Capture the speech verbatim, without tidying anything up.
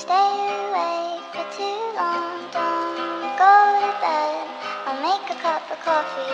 stay awake for too long. Don't go to bed, I'll make a cup of coffee